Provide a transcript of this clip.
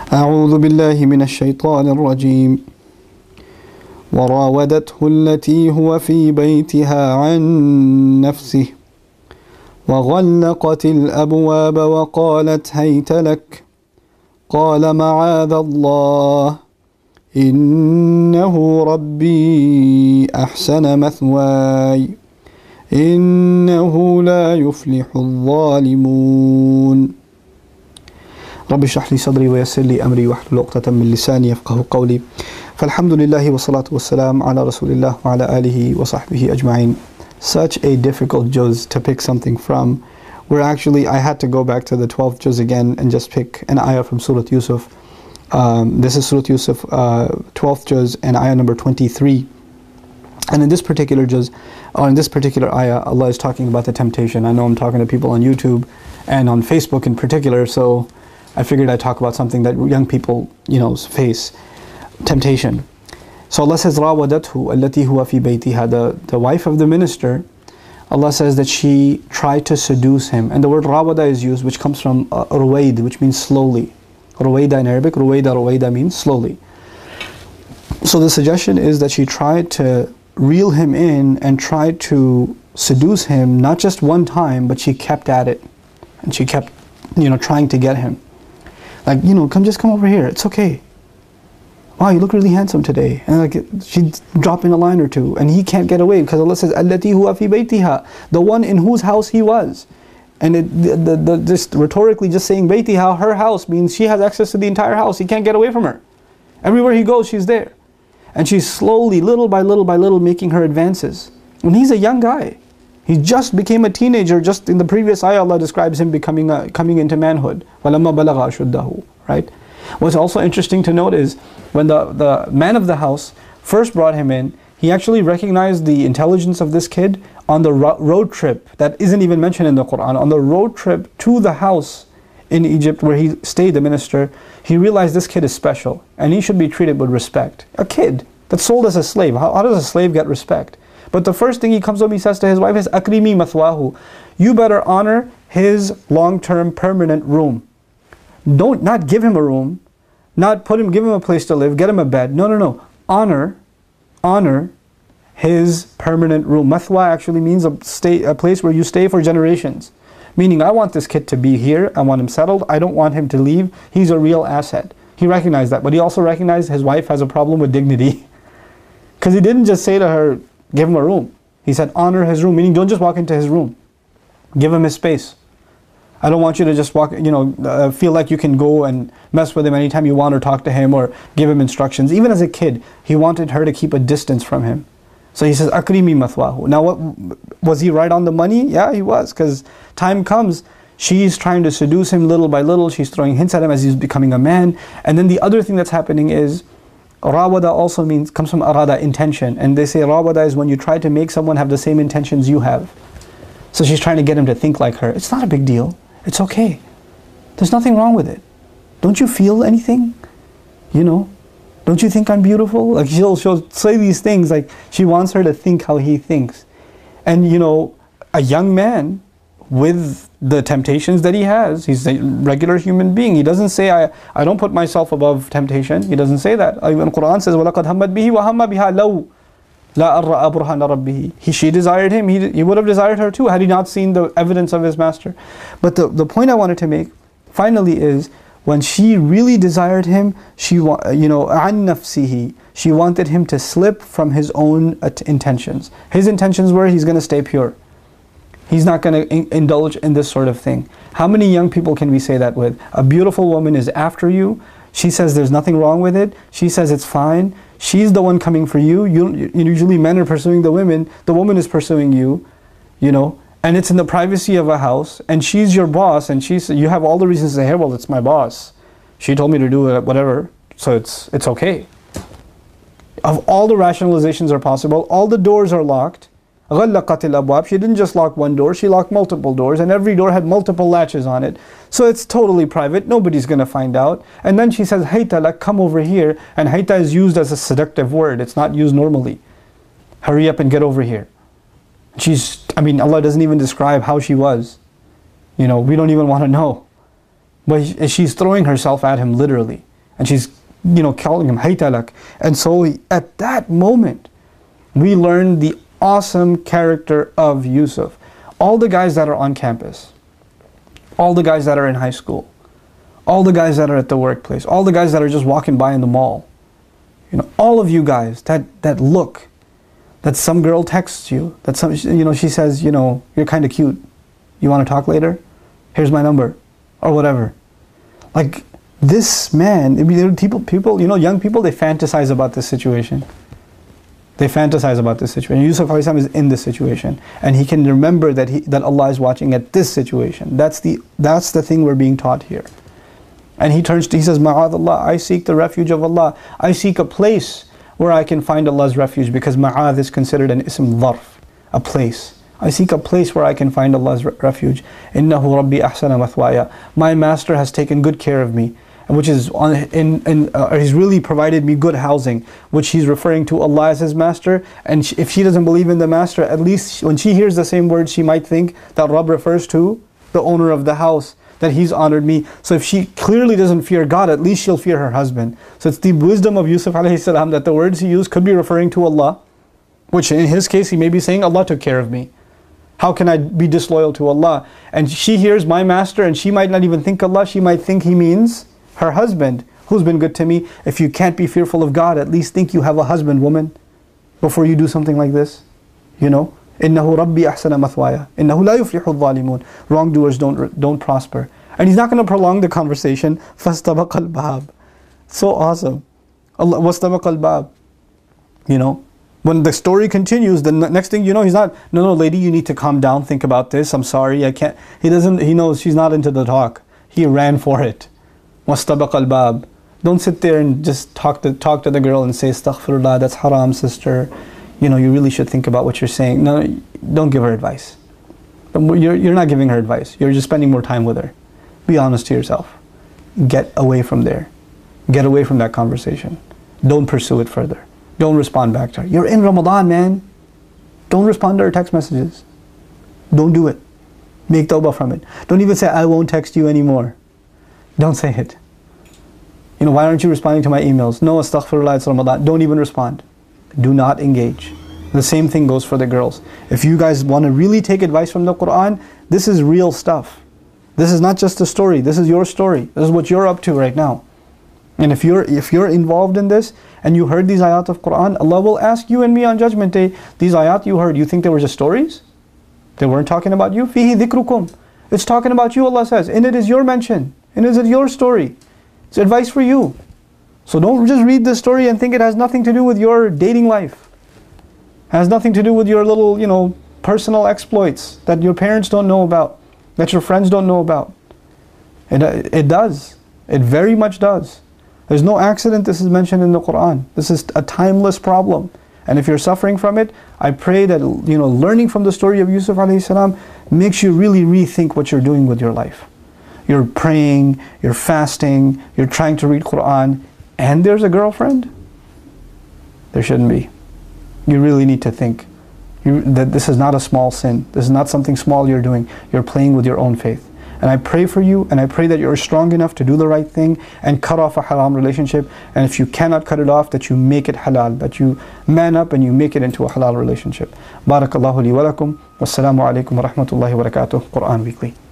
أعوذ بالله من الشيطان الرجيم وراودته التي هو في بيتها عن نفسه وغلقت الأبواب وقالت هيت لك قال معاذ الله إنه ربي أحسن مثواي إنه لا يفلح الظالمون رب اشرح لي صدري ويسر لي أمري واحلل عقدة من لساني يفقهوا قولي فالحمد لله والصلاة والسلام على رسول الله وعلى آله وصحبه أجمعين. Such a difficult juz to pick something from, where actually I had to go back to the 12th juz again and just pick an ayah from Surah Yusuf. This is Surah Yusuf, 12th juz and ayah number 23. And in this particular juz, or in this particular ayah, Allah is talking about the temptation. I know I'm talking to people on YouTube and on Facebook in particular, so I figured I'd talk about something that young people, face. Temptation. So Allah says, راودته التي هو في بيتها, the wife of the minister, Allah says that she tried to seduce him. And the word rawada is used, which comes from ruwaid, which means slowly. Ruwaida in Arabic, ruwaida means slowly. So the suggestion is that she tried to reel him in and tried to seduce him, not just one time, but she kept at it. And she kept, trying to get him. Like, come over here, it's okay. Wow, you look really handsome today. And like she's dropping a line or two, and he can't get away because Allah says, "Allati huwa fi baytiha," the one in whose house he was. And just rhetorically, just saying baytiha, her house, means she has access to the entire house. He can't get away from her. Everywhere he goes, she's there, and she's slowly, little by little, making her advances. And he's a young guy. He just became a teenager. Just in the previous ayah, Allah describes him coming into manhood. وَلَمَّا بَلَغَ أَشُدَّهُ. Right? What's also interesting to note is when the man of the house first brought him in, he actually recognized the intelligence of this kid on the road trip that isn't even mentioned in the Quran. On the road trip to the house in Egypt where he stayed, the minister, he realized this kid is special and he should be treated with respect. A kid that's sold as a slave. How does a slave get respect? But the first thing he comes up, he says to his wife is, "Akrimi mathwahu." You better honor his long-term permanent room. Not give him a room, not give him a place to live, get him a bed. No. Honor his permanent room. Mathwa actually means a place where you stay for generations. Meaning, I want this kid to be here, I want him settled, I don't want him to leave. He's a real asset. He recognized that, but he also recognized his wife has a problem with dignity. Because he didn't just say to her, give him a room. He said, honor his room, meaning don't just walk into his room. Give him his space. I don't want you to just feel like you can go and mess with him anytime you want or talk to him or give him instructions. Even as a kid, he wanted her to keep a distance from him. So he says, akrimi mathwahu. Now, was he right on the money? Yeah, he was, because time comes, she's trying to seduce him little by little. She's throwing hints at him as he's becoming a man. And then the other thing that's happening is, rawada also comes from arada, intention. And they say rawada is when you try to make someone have the same intentions you have. So she's trying to get him to think like her. It's not a big deal. It's okay. There's nothing wrong with it. Don't you feel anything? Don't you think I'm beautiful? Like she'll say these things, like she wants her to think how he thinks. And a young man with the temptations that he has, he's a regular human being. He doesn't say, I don't put myself above temptation. He doesn't say that. Even the Quran says, وَلَقَدْ هَمَّتْ بِهِ وَهَمَّ بِهَا لَوْ لَا أَرَّأَ بُرْهَانَ رَبِّهِ. She desired him, he would have desired her too had he not seen the evidence of his master. But the point I wanted to make finally is, when she really desired him, عَنْ نَفْسِهِ, she wanted him to slip from his own intentions. His intentions were, he's going to stay pure. He's not going to indulge in this sort of thing. How many young people can we say that with? A beautiful woman is after you. She says there's nothing wrong with it. She says it's fine. She's the one coming for you. Usually men are pursuing the women. The woman is pursuing you, and it's in the privacy of a house, and she's your boss, and you have all the reasons to say, hey, well, it's my boss. She told me to do whatever, so it's okay. Of all the rationalizations are possible, all the doors are locked. غَلَّقَتِ الْأَبْوَابِ. She didn't just lock one door, she locked multiple doors, and every door had multiple latches on it. So it's totally private, nobody's going to find out. And then she says, hayta lak, come over here. And hayta is used as a seductive word, it's not used normally. Hurry up and get over here. Allah doesn't even describe how she was. We don't even want to know. But she's throwing herself at him literally. And she's, calling him haytalak. And so at that moment, we learn the awesome character of Yusuf. All the guys that are on campus, all the guys that are in high school, all the guys that are at the workplace, all the guys that are just walking by in the mall, all of you guys that look, that some girl texts you, that she says, you're kind of cute. You want to talk later? Here's my number, or whatever. Like this man, people, young people, they fantasize about this situation. They fantasize about this situation. Yusuf ﷺ is in this situation, and he can remember that Allah is watching at this situation. That's the thing we're being taught here. And he says, Ma'adallah, I seek the refuge of Allah. I seek a place where I can find Allah's refuge, because Ma'ad is considered an ism dharf, a place. I seek a place where I can find Allah's refuge. Innahu Rabbi ahsana mathwaya. My master has taken good care of me, which is he's really provided me good housing, which he's referring to Allah as his master. And if she doesn't believe in the master, at least when she hears the same word, she might think that Rabb refers to the owner of the house, that he's honored me. So if she clearly doesn't fear God, at least she'll fear her husband. So it's the wisdom of Yusuf alayhi salam that the words he used could be referring to Allah, which in his case he may be saying, Allah took care of me. How can I be disloyal to Allah? And she hears my master, and she might not even think Allah, she might think he means her husband, who's been good to me. If you can't be fearful of God, at least think you have a husband, woman, before you do something like this. Innahu Rabbi ahsana mathwaya. Innahu la yuflihu adh-dhalimun. Wrongdoers don't prosper. And he's not going to prolong the conversation. فَاسْتَبَقَ الْبَابِ. So awesome. وَاسْتَبَقَ الْبَابِ. When the story continues, the next thing you know, he's not, no, lady, you need to calm down, think about this, I'm sorry, I can't. He knows she's not into the talk. He ran for it. وَاسْتَبَقَ الْبَابِ. Don't sit there and just talk to the girl and say, astaghfirullah, that's haram, sister. You really should think about what you're saying. No, don't give her advice. You're not giving her advice. You're just spending more time with her. Be honest to yourself. Get away from there. Get away from that conversation. Don't pursue it further. Don't respond back to her. You're in Ramadan, man. Don't respond to her text messages. Don't do it. Make tawbah from it. Don't even say, I won't text you anymore. Don't say it. Why aren't you responding to my emails? No, astaghfirullah, it's Ramadan. Don't even respond. Do not engage. The same thing goes for the girls. If you guys want to really take advice from the Quran, this is real stuff. This is not just a story. This is your story. This is what you're up to right now. And if you're involved in this, and you heard these ayat of Quran, Allah will ask you and me on Judgment Day, these ayat you heard, you think they were just stories? They weren't talking about you? Fihi dhikrukum. It's talking about you, Allah says. In it is your mention. In it is your story. It's advice for you. So don't just read this story and think it has nothing to do with your dating life. It has nothing to do with your little, personal exploits that your parents don't know about, that your friends don't know about. It does. It very much does. There's no accident this is mentioned in the Quran. This is a timeless problem. And if you're suffering from it, I pray that learning from the story of Yusuf alayhi salam makes you really rethink what you're doing with your life. You're praying, you're fasting, you're trying to read Quran, and there's a girlfriend? There shouldn't be. You really need to think that this is not a small sin. This is not something small you're doing. You're playing with your own faith. And I pray for you, and I pray that you're strong enough to do the right thing and cut off a haram relationship. And if you cannot cut it off, that you make it halal, that you man up and you make it into a halal relationship. Barakallahu li wa lakum. Wassalamu alaikum wa rahmatullahi wa barakatuh. Quran Weekly.